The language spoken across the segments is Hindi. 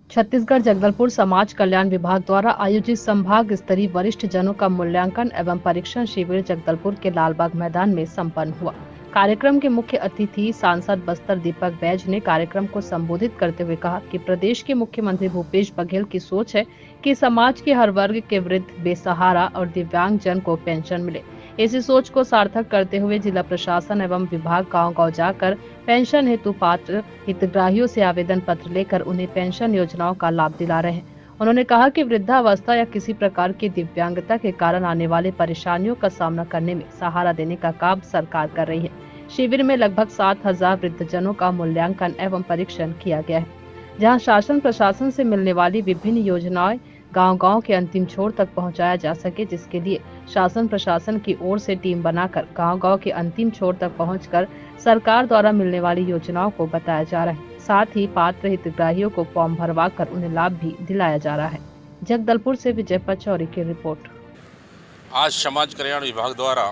छत्तीसगढ़ जगदलपुर समाज कल्याण विभाग द्वारा आयोजित संभाग स्तरीय वरिष्ठ जनों का मूल्यांकन एवं परीक्षण शिविर जगदलपुर के लालबाग मैदान में संपन्न हुआ। कार्यक्रम के मुख्य अतिथि सांसद बस्तर दीपक बैज ने कार्यक्रम को संबोधित करते हुए कहा कि प्रदेश के मुख्यमंत्री भूपेश बघेल की सोच है कि समाज के हर वर्ग के वृद्ध, बेसहारा और दिव्यांग जन को पेंशन मिले। इसी सोच को सार्थक करते हुए जिला प्रशासन एवं विभाग गांव-गांव जाकर पेंशन हेतु पात्र हितग्राहियों से आवेदन पत्र लेकर उन्हें पेंशन योजनाओं का लाभ दिला रहे हैं। उन्होंने कहा कि वृद्धावस्था या किसी प्रकार की दिव्यांगता के कारण आने वाले परेशानियों का सामना करने में सहारा देने का काम सरकार कर रही है। शिविर में लगभग 7,000 वृद्धजनों का मूल्यांकन एवं परीक्षण किया गया है, जहां शासन प्रशासन से मिलने वाली विभिन्न योजनाएं गांव-गांव के अंतिम छोर तक पहुंचाया जा सके, जिसके लिए शासन प्रशासन की ओर से टीम बनाकर गांव-गांव के अंतिम छोर तक पहुंचकर सरकार द्वारा मिलने वाली योजनाओं को बताया जा रहा है। साथ ही पात्र हितग्राहियों को फॉर्म भरवाकर उन्हें लाभ भी दिलाया जा रहा है। जगदलपुर से विजय पचौरी की रिपोर्ट। आज समाज कल्याण विभाग द्वारा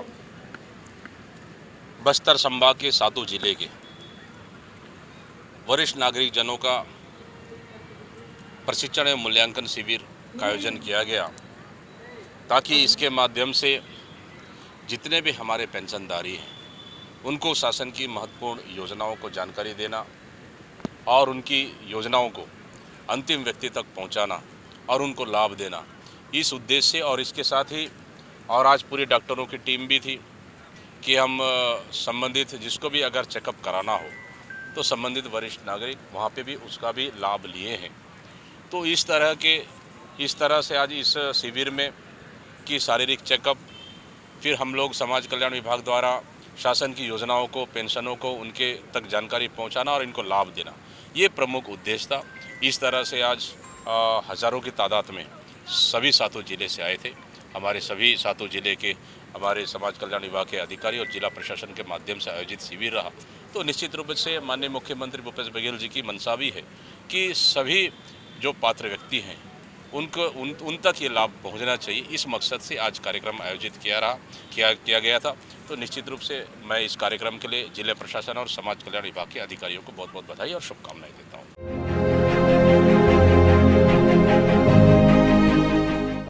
बस्तर संभाग के सातों जिले के वरिष्ठ नागरिक जनों का प्रशिक्षण एवं मूल्यांकन शिविर का आयोजन किया गया, ताकि इसके माध्यम से जितने भी हमारे पेंशनधारी हैं उनको शासन की महत्वपूर्ण योजनाओं को जानकारी देना और उनकी योजनाओं को अंतिम व्यक्ति तक पहुंचाना और उनको लाभ देना, इस उद्देश्य से। और इसके साथ ही और आज पूरी डॉक्टरों की टीम भी थी कि हम संबंधित जिसको भी अगर चेकअप कराना हो तो संबंधित वरिष्ठ नागरिक वहाँ पे भी उसका भी लाभ लिए हैं। तो इस तरह से आज इस शिविर में की शारीरिक चेकअप, फिर हम लोग समाज कल्याण विभाग द्वारा शासन की योजनाओं को, पेंशनों को उनके तक जानकारी पहुंचाना और इनको लाभ देना, ये प्रमुख उद्देश्य था। इस तरह से आज हज़ारों की तादाद में सभी सातों जिले से आए थे। हमारे सभी सातों जिले के हमारे समाज कल्याण विभाग के अधिकारी और जिला प्रशासन के माध्यम से आयोजित शिविर रहा। तो निश्चित रूप से माननीय मुख्यमंत्री भूपेश बघेल जी की मंशा भी है कि सभी जो पात्र व्यक्ति हैं उन तक ये लाभ पहुंचना चाहिए। इस मकसद से आज कार्यक्रम आयोजित किया गया था। तो निश्चित रूप से मैं इस कार्यक्रम के लिए जिला प्रशासन और समाज कल्याण विभाग के अधिकारियों को बहुत बहुत बधाई और शुभकामनाएं देता हूँ।